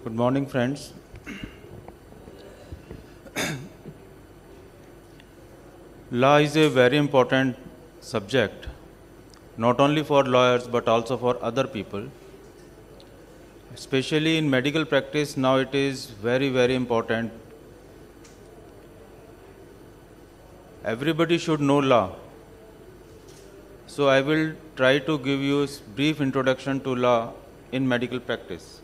Good morning, friends. Law is a very important subject, not only for lawyers but also for other people. Especially in medical practice, now it is very, very important. Everybody should know law. So I will try to give you a brief introduction to law in medical practice.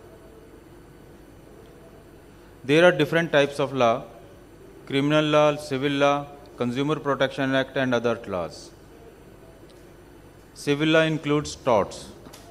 There are different types of law: criminal law, civil law, Consumer Protection Act and other laws. Civil law includes torts.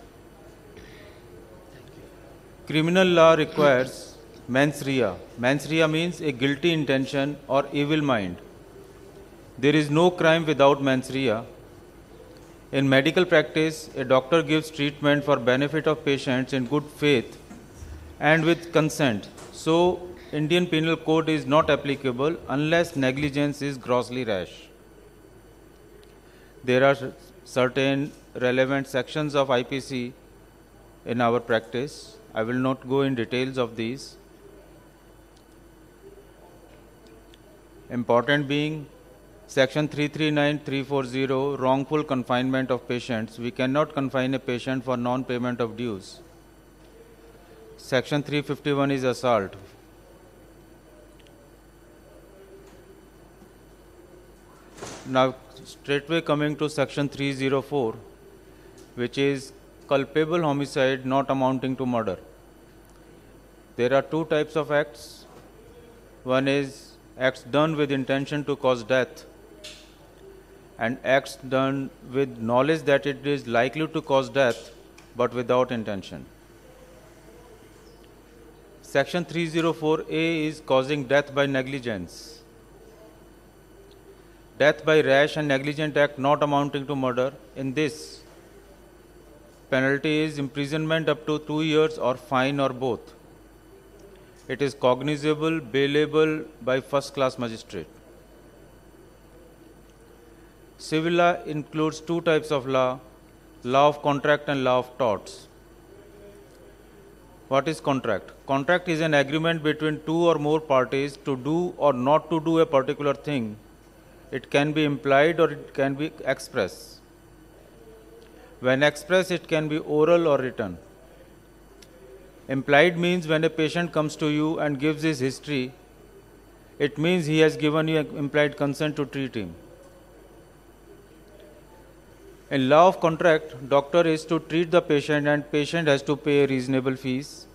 Criminal law requires mens rea. Mens rea means a guilty intention or evil mind. There is no crime without mens rea. In medical practice, a doctor gives treatment for benefit of patients in good faith and with consent. So, Indian Penal Code is not applicable unless negligence is grossly rash. There are certain relevant sections of IPC in our practice. I will not go in details of these. Important being Section 339-340, wrongful confinement of patients. We cannot confine a patient for non-payment of dues. Section 351 is assault. Now, straightway coming to Section 304, which is culpable homicide not amounting to murder. There are two types of acts. One is acts done with intention to cause death, and acts done with knowledge that it is likely to cause death but without intention. Section 304A is causing death by negligence. Death by rash and negligent act not amounting to murder. In this, penalty is imprisonment up to 2 years or fine or both. It is cognizable, bailable by first-class magistrate. Civil law includes two types of law: law of contract and law of torts. What is contract? Contract is an agreement between two or more parties to do or not to do a particular thing. It can be implied or it can be express. When express, it can be oral or written. Implied means when a patient comes to you and gives his history, it means he has given you implied consent to treat him. In law of contract, doctor is to treat the patient and patient has to pay reasonable fees.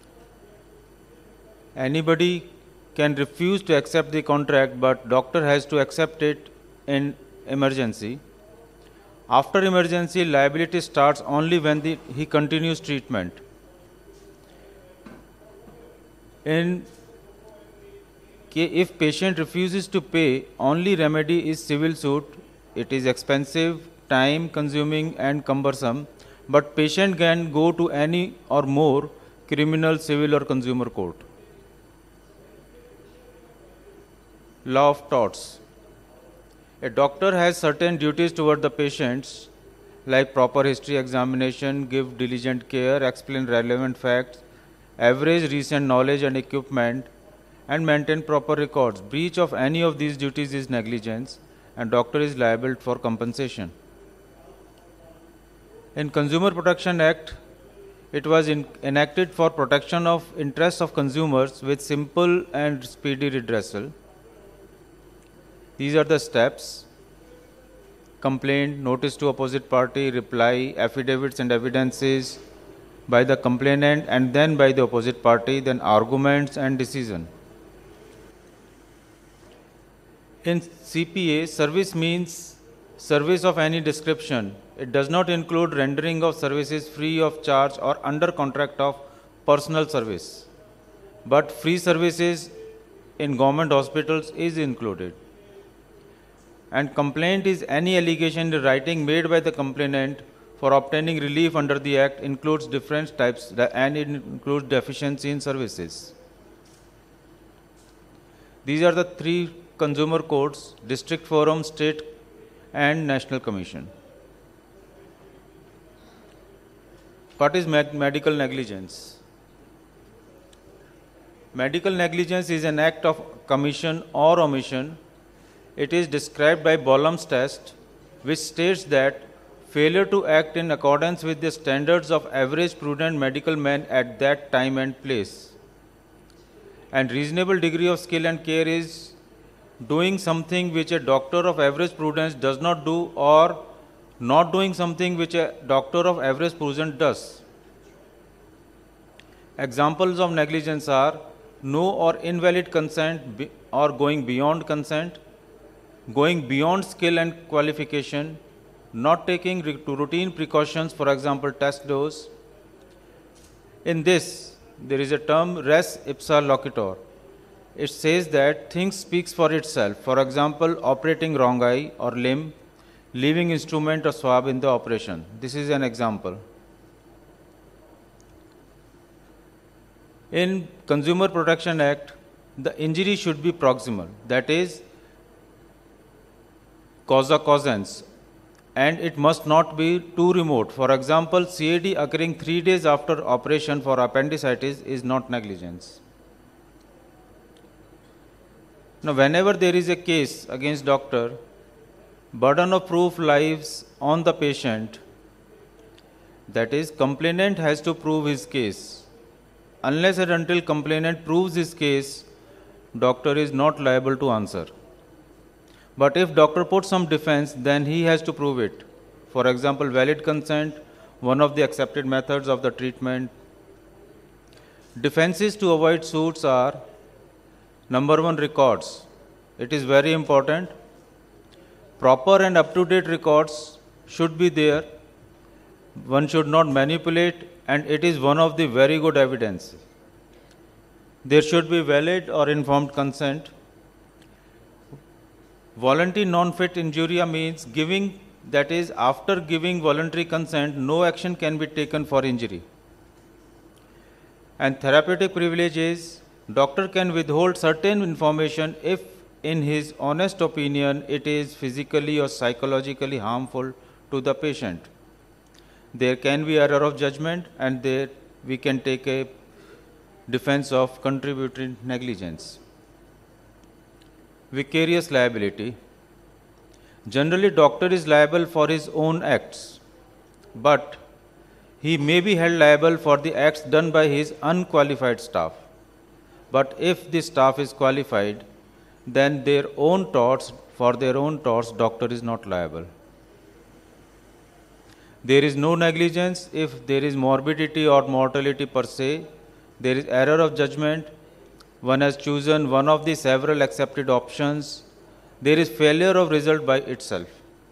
Anybody can refuse to accept the contract, but doctor has to accept it in emergency. After emergency, liability starts only when he continues treatment. If patient refuses to pay, only remedy is civil suit. It is expensive, time consuming and cumbersome, but patient can go to any or more criminal, civil or consumer court. Law of torts. A doctor has certain duties toward the patients, like proper history examination, give diligent care, explain relevant facts, average recent knowledge and equipment, and maintain proper records. Breach of any of these duties is negligence, and doctor is liable for compensation. In Consumer Protection Act, it was enacted for protection of interests of consumers with simple and speedy redressal. These are the steps: complaint, notice to opposite party, reply, affidavits and evidences by the complainant and then by the opposite party, then arguments and decision. In CPA, service means service of any description. It does not include rendering of services free of charge or under contract of personal service. But free services in government hospitals is included. And complaint is any allegation in writing made by the complainant for obtaining relief under the Act, includes different types and it includes deficiency in services. These are the three consumer courts: District Forum, State and National Commission. What is medical negligence? Medical negligence is an act of commission or omission. It is described by Boehm's test, which states that failure to act in accordance with the standards of average prudent medical man at that time and place. And reasonable degree of skill and care is doing something which a doctor of average prudence does not do, or not doing something which a doctor of average prudence does. Examples of negligence are no or invalid consent or going beyond consent, going beyond skill and qualification, not taking routine precautions, for example, test dose. In this, there is a term res ipsa loquitur. It says that things speaks for itself. For example, operating wrong eye or limb, leaving instrument or swab in the operation. This is an example. In Consumer Protection Act, the injury should be proximal, that is, causa causans, and it must not be too remote. For example, CAD occurring 3 days after operation for appendicitis is not negligence. Now, whenever there is a case against doctor, burden of proof lies on the patient. That is, complainant has to prove his case. Unless and until complainant proves his case, doctor is not liable to answer. But if doctor puts some defense, then he has to prove it. For example, valid consent, one of the accepted methods of the treatment. Defenses to avoid suits are: number one, records. It is very important. Proper and up-to-date records should be there. One should not manipulate, and it is one of the very good evidence. There should be valid or informed consent. Voluntary non-fit injuria means giving, that is, after giving voluntary consent, no action can be taken for injury. And therapeutic privilege is doctor can withhold certain information if, in his honest opinion, it is physically or psychologically harmful to the patient. There can be error of judgment, and there we can take a defense of contributory negligence. Vicarious liability. Generally, doctor is liable for his own acts, but he may be held liable for the acts done by his unqualified staff. But if the staff is qualified, then for their own torts, doctor is not liable. There is no negligence if there is morbidity or mortality per se. There is error of judgment. One has chosen one of the several accepted options. There is failure of result by itself.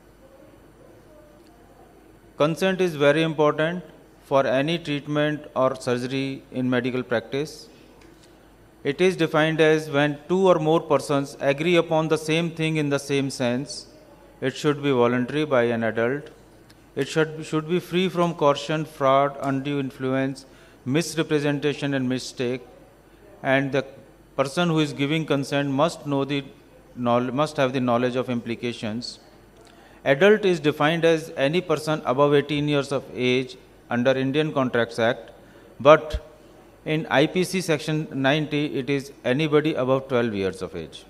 Consent is very important for any treatment or surgery in medical practice. It is defined as when two or more persons agree upon the same thing in the same sense. It should be voluntary by an adult. It should be free from coercion, fraud, undue influence, misrepresentation and mistake. And the person who is giving consent must have the knowledge of implications. Adult is defined as any person above 18 years of age under Indian Contracts Act, but in IPC section 90, it is anybody above 12 years of age.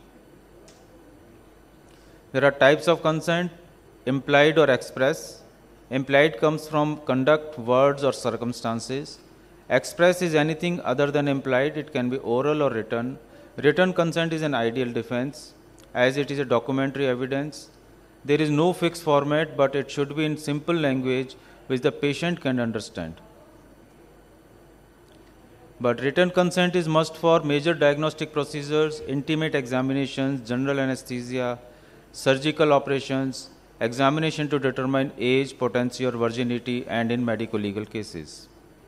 There are types of consent: implied or express. Implied comes from conduct, words or circumstances. Express is anything other than implied. It can be oral or written. Written consent is an ideal defense, as it is a documentary evidence. There is no fixed format, but it should be in simple language which the patient can understand. But written consent is must for major diagnostic procedures, intimate examinations, general anesthesia, surgical operations, examination to determine age, potency or virginity, and in medico-legal cases.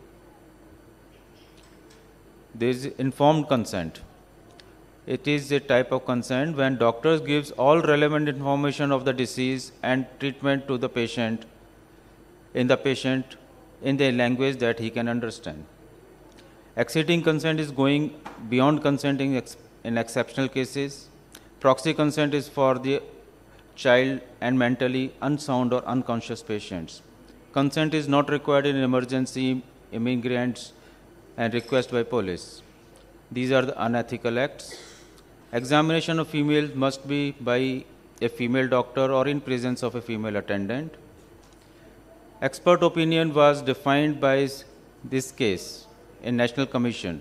There is informed consent. It is a type of consent when doctors gives all relevant information of the disease and treatment to the patient in the language that he can understand. Exceeding consent is going beyond consenting in exceptional cases. Proxy consent is for the child and mentally unsound or unconscious patients. Consent is not required in emergency, immigrants, and request by police. These are the unethical acts. Examination of female must be by a female doctor or in presence of a female attendant. Expert opinion was defined by this case in National Commission.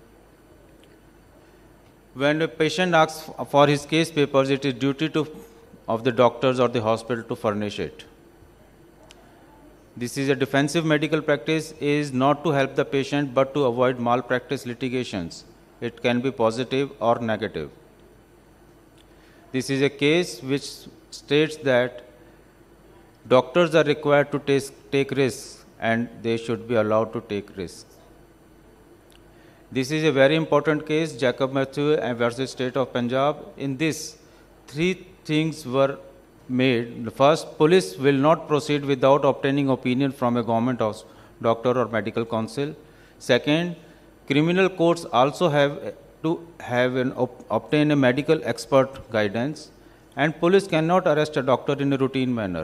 When a patient asks for his case papers, it is duty of the doctors or the hospital to furnish it. This is a defensive medical practice, is not to help the patient but to avoid malpractice litigations. It can be positive or negative. This is a case which states that doctors are required to take risks and they should be allowed to take risks. This is a very important case, Jacob Matthew versus State of Punjab. In this, three things were made. The first, police will not proceed without obtaining opinion from a government doctor or medical council. Second, criminal courts also have to obtain a medical expert guidance, and police cannot arrest a doctor in a routine manner.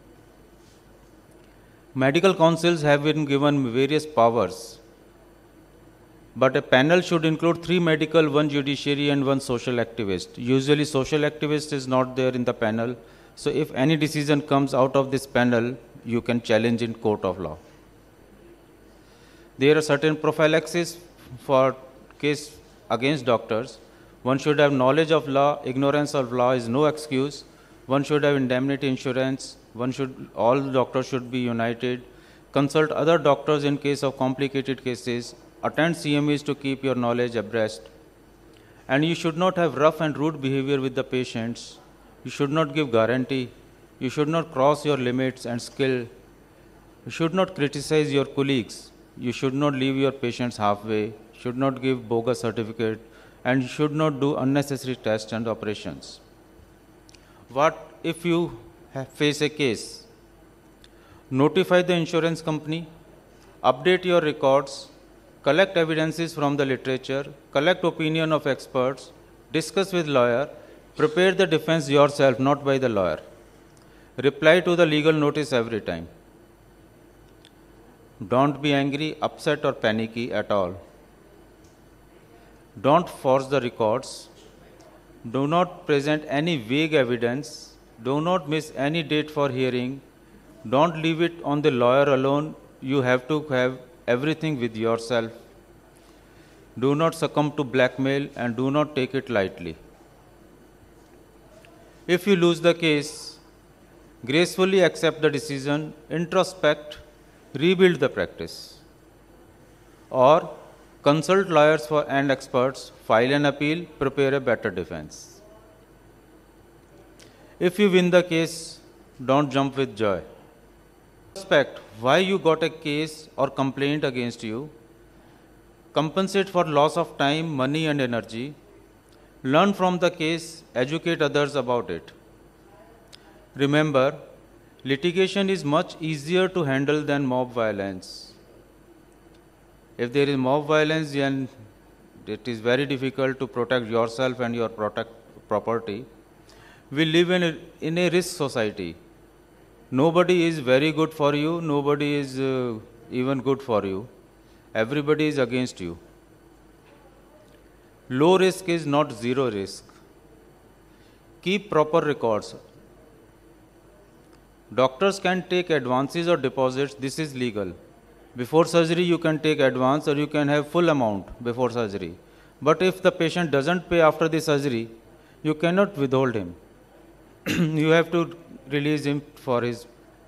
Medical councils have been given various powers, but a panel should include 3 medical, 1 judiciary and 1 social activist. Usually social activist is not there in the panel, so if any decision comes out of this panel, you can challenge in court of law. There are certain prophylaxis for case against doctors. One should have knowledge of law. Ignorance of law is no excuse. One should have indemnity insurance. All doctors should be united. Consult other doctors in case of complicated cases. Attend CMEs to keep your knowledge abreast. And you should not have rough and rude behavior with the patients. You should not give guarantee. You should not cross your limits and skill. You should not criticize your colleagues. You should not leave your patients halfway. Should not give bogus certificate, and you should not do unnecessary tests and operations. What if you face a case? Notify the insurance company, update your records, collect evidences from the literature, collect opinion of experts, discuss with lawyer, prepare the defense yourself, not by the lawyer. Reply to the legal notice every time. Don't be angry, upset or panicky at all. Don't force the records. Do not present any vague evidence. Do not miss any date for hearing. Don't leave it on the lawyer alone. You have to have everything with yourself. Do not succumb to blackmail and do not take it lightly. If you lose the case, gracefully accept the decision, introspect, rebuild the practice. Or consult lawyers and experts, file an appeal, prepare a better defense. If you win the case, don't jump with joy. Introspect why you got a case or complaint against you. Compensate for loss of time, money and energy. Learn from the case, educate others about it. Remember, litigation is much easier to handle than mob violence. If there is mob violence, then it is very difficult to protect yourself and your property. We live in a risk society. Nobody is very good for you. Nobody is even good for you. Everybody is against you. Low risk is not zero risk. Keep proper records. Doctors can take advances or deposits. This is legal. Before surgery, you can take advance or you can have full amount before surgery. But if the patient doesn't pay after the surgery, you cannot withhold him. You have to release him for his,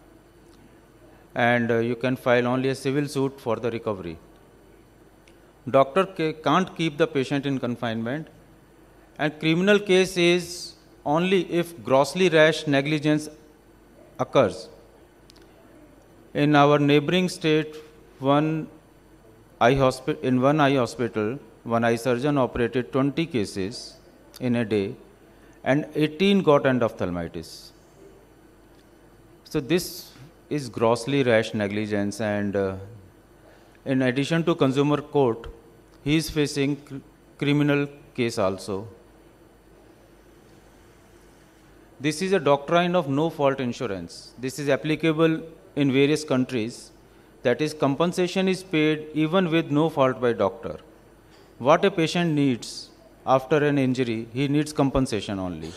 and you can file only a civil suit for the recovery. Doctor can't keep the patient in confinement, and criminal case is only if grossly rash negligence occurs. In our neighboring state, one eye hospital, one eye surgeon operated 20 cases in a day, and 18 got endophthalmitis. So this is grossly rash negligence, and in addition to consumer court, he is facing criminal case also. This is a doctrine of no-fault insurance. This is applicable in various countries. That is, compensation is paid even with no fault by doctor. What a patient needs after an injury, he needs compensation only.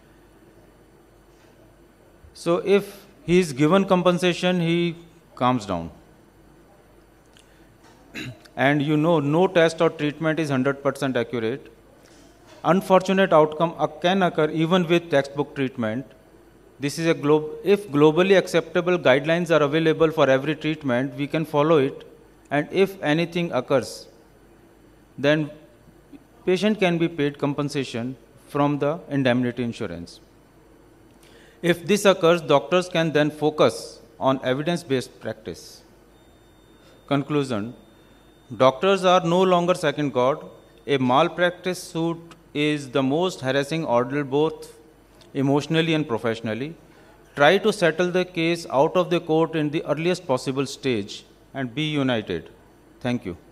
So if he is given compensation, he calms down. And you know, no test or treatment is 100% accurate. Unfortunate outcome can occur even with textbook treatment. This is if globally acceptable guidelines are available for every treatment, we can follow it. And if anything occurs, then patient can be paid compensation from the indemnity insurance. If this occurs, doctors can then focus on evidence-based practice. Conclusion: doctors are no longer second God. A malpractice suit is the most harassing ordeal both emotionally and professionally. Try to settle the case out of the court in the earliest possible stage and be united. Thank you.